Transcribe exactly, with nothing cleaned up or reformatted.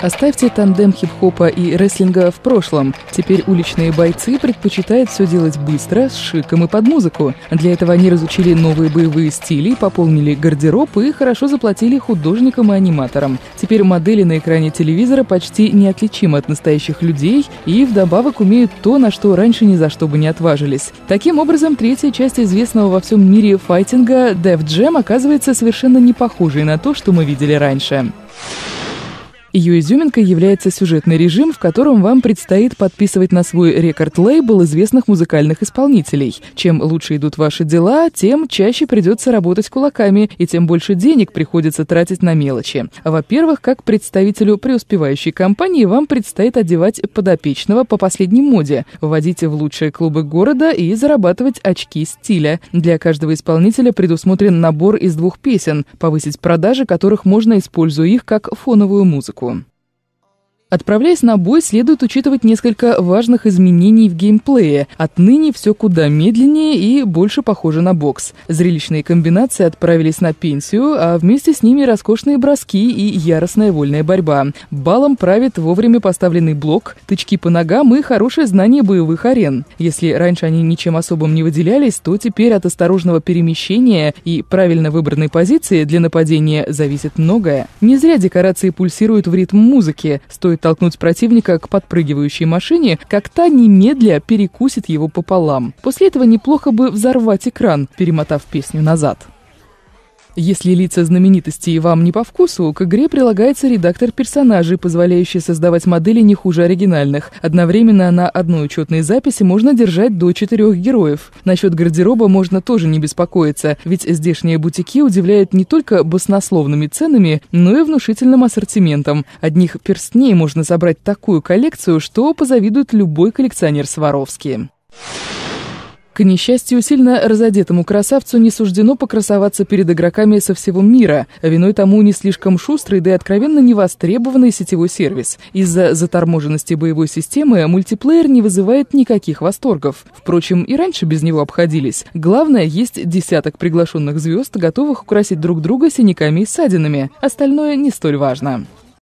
Оставьте тандем хип-хопа и рестлинга в прошлом. Теперь уличные бойцы предпочитают все делать быстро, с шиком и под музыку. Для этого они разучили новые боевые стили, пополнили гардероб и хорошо заплатили художникам и аниматорам. Теперь модели на экране телевизора почти неотличимы от настоящих людей и вдобавок умеют то, на что раньше ни за что бы не отважились. Таким образом, третья часть известного во всем мире файтинга Def Jam оказывается совершенно не похожей на то, что мы видели раньше. Ее изюминкой является сюжетный режим, в котором вам предстоит подписывать на свой рекорд-лейбл известных музыкальных исполнителей. Чем лучше идут ваши дела, тем чаще придется работать кулаками, и тем больше денег приходится тратить на мелочи. Во-первых, как представителю преуспевающей компании, вам предстоит одевать подопечного по последней моде, вводить в лучшие клубы города и зарабатывать очки стиля. Для каждого исполнителя предусмотрен набор из двух песен, повысить продажи которых можно, используя их как фоновую музыку. Отправляясь на бой, следует учитывать несколько важных изменений в геймплее. Отныне все куда медленнее и больше похоже на бокс. Зрелищные комбинации отправились на пенсию, а вместе с ними роскошные броски и яростная вольная борьба. Балом правит вовремя поставленный блок, тычки по ногам и хорошее знание боевых арен. Если раньше они ничем особым не выделялись, то теперь от осторожного перемещения и правильно выбранной позиции для нападения зависит многое. Не зря декорации пульсируют в ритм музыки. Стоит толкнуть противника к подпрыгивающей машине, как та немедля перекусит его пополам. После этого неплохо бы взорвать экран, перемотав песню назад. Если лица знаменитостей вам не по вкусу, к игре прилагается редактор персонажей, позволяющий создавать модели не хуже оригинальных. Одновременно на одной учетной записи можно держать до четырех героев. Насчет гардероба можно тоже не беспокоиться, ведь здешние бутики удивляют не только баснословными ценами, но и внушительным ассортиментом. Одних перстней можно собрать такую коллекцию, что позавидует любой коллекционер Сваровски. К несчастью, сильно разодетому красавцу не суждено покрасоваться перед игроками со всего мира. Виной тому не слишком шустрый, да и откровенно невостребованный сетевой сервис. Из-за заторможенности боевой системы мультиплеер не вызывает никаких восторгов. Впрочем, и раньше без него обходились. Главное, есть десяток приглашенных звезд, готовых украсить друг друга синяками и ссадинами. Остальное не столь важно.